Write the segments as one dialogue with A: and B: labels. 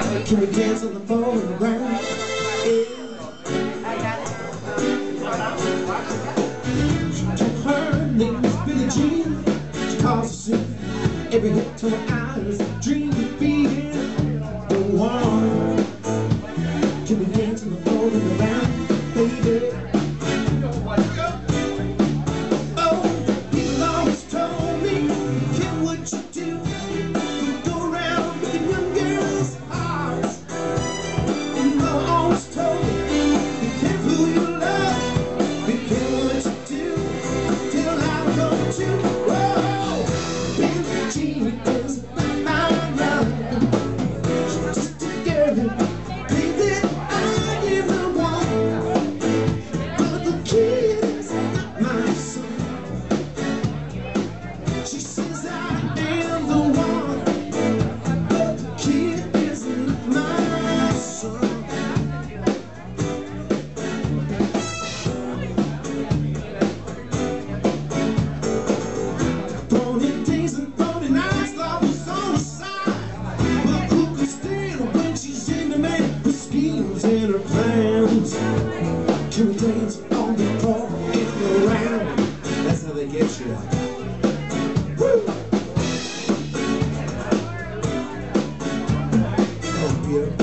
A: Can we dance on the floor and around? Her name is Billie Jean. She calls herself every hit to her eyes. Dream of being the one. Can we dance on the floor and around, baby? Oh, people always told me, kid, what you do? You go around breaking young girls' hearts. And mama always told me, be careful who you love, be careful what you do, till I come to. Whoa, Billie Jean is my love. She's just a girl, baby, I am the one. But the kid is not my son. She says I am the one, but the kid isn't my son. Phony days and phony nights, love was on the side. But who can stand when she's in the man with schemes and her plans? Can we dance on the floor and around? That's how they get you. Woo! Come on, Peter.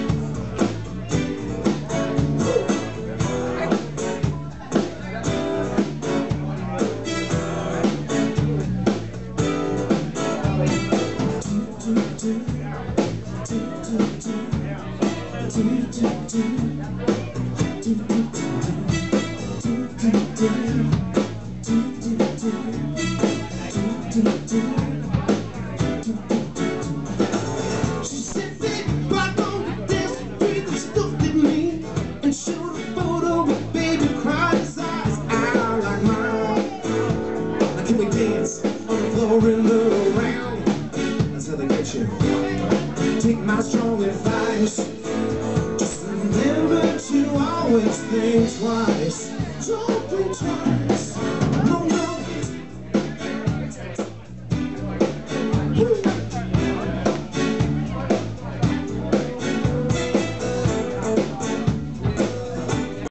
A: She said, "Baby, why don't you dance with me?" She looked at me and showed a photo of baby cried his eyes out like mine. Now can we dance on the floor and look around? That's how they get you. Take my strong advice. Just remember to always think twice. Don't think twice.